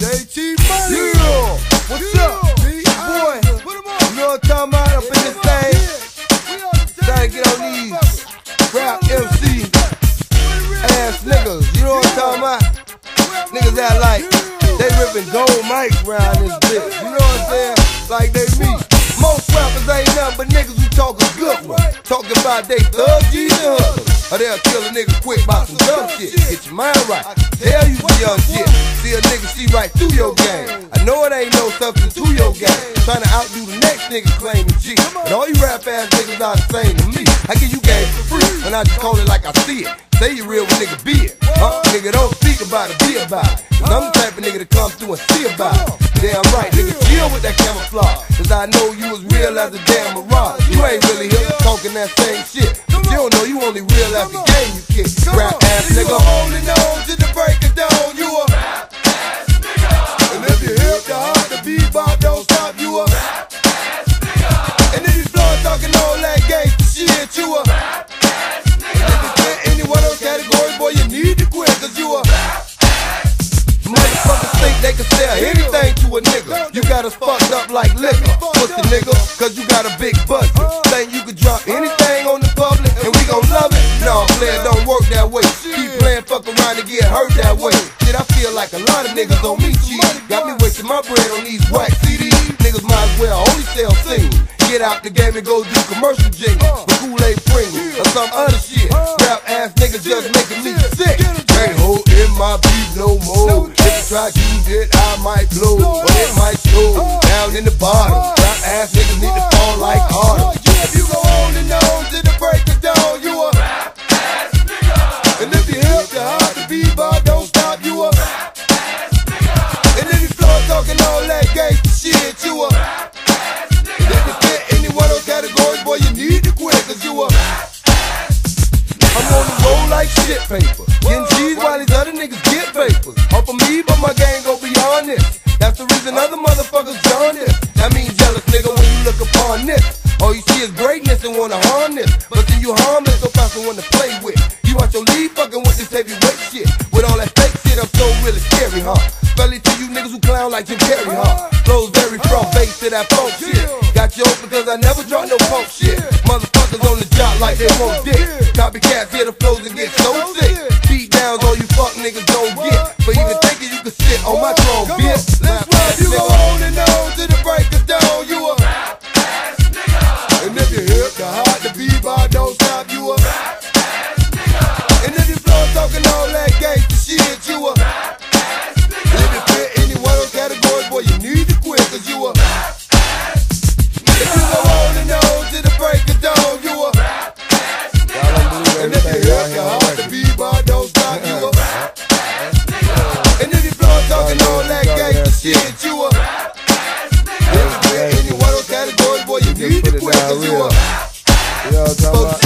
JT Money. Yeah, what's up? Boy, you know what I'm talking about up in this thing? Gotta get on these rap MC ass niggas. You know what I'm talking about? Niggas that like they ripping gold mics around this bitch. You know what I'm saying? Like they me. Most rappers ain't nothing but niggas who talk a good one. Talking about they thug G's and hustlers. Or they'll kill a nigga quick by some dumb shit. Get your mind right. Tell you the young shit. See a nigga see right through your game. I know it ain't no substance to your game. Trying to outdo the next nigga claiming G. And all you rap ass niggas are the same to me. I give you game for free, and I just call it like I see it. Say you real with nigga be it. Nigga don't speak about it, be about it. Cause I'm the type of nigga to come through and see about it. Damn right, nigga, chill with that camouflage. Cause I know you was real as a damn mirage. You ain't really here talking that same shit. But you don't know you only real as the game you kick. Rap ass nigga holding on to the break of dawn. You a rap ass nigga. And if you hip the heart, the bebop don't stop. You a rap ass nigga. And if you flow talking all that gangsta shit, you a rap ass nigga. And if you fit any one of those categories, boy, you need to quit. Cause you a rap ass nigga. Motherfuckers think they can sell anything to a nigga. You got us fucked up like liquor, pussy nigga, cause you got a big budget. Think you could drop anything on the public and we gon' love it? No, player, don't work that way. Keep playing fuck around and get hurt that way. Shit, I feel like a lot of niggas on me cheat. Got me wasting my bread on these white CDs. Niggas might as well only sell singles. Get out the game and go do commercial jingles for Kool-Aid Pringles or some other shit. Rap ass niggas just making me sick. Can't hold in my beat no more. If you try to use it, I might blow, but it might show down in the bottom. Rap ass niggas need to fall like hard. If you go on and on to the break of dawn, you a rap ass nigga. And if you hip the heart, the bebop don't stop, you a rap ass nigga. And if you flow talking all that gangsta shit, you a rap ass nigga. And if you fit any one of those categories, boy, you need to quit, cause you a rap ass nigga. I'm on the roll like shit paper, getting cheese while these other niggas get vapors. Off of me, but my gang go beyond this. That's the reason other motherfuckers join this. That means jealous nigga when you look upon this. All you see is greatness and wanna harm this. But see you harmless, so fast and wanna play with. You want your lead fucking with this heavyweight shit. With all that fake shit, I'm so really scary, huh? Especially to you niggas who clown like Jim Carrey, huh? Flows very from bass to that funk shit. Got you open cause I never drop no punk shit. Motherfuckers on the job like they won't dick. Copycats hear the flows and get so sick. Beat downs all you fuck niggas don't get. But even thinking you can sit on my throne, bitch. If you go on and on to the break of dawn, you a rap ass nigga. And if you hip the heart, the bebop don't stop, you a rap ass nigga. And if you flow talking all that gangsta shit, you a rap ass nigga. And if you fit any one of those categories, boy, you need to quit, cause you a rap ass nigga. If you go on and on to the break of dawn, you a rap ass nigga. And if you hip the heart, the bebop don't stop, you a rap ass nigga. And if you flow talking all that gangsta shit, you a rap ass nigga. If you fit any one of those categories, boy, you need to quit, cause you a rap ass nigga.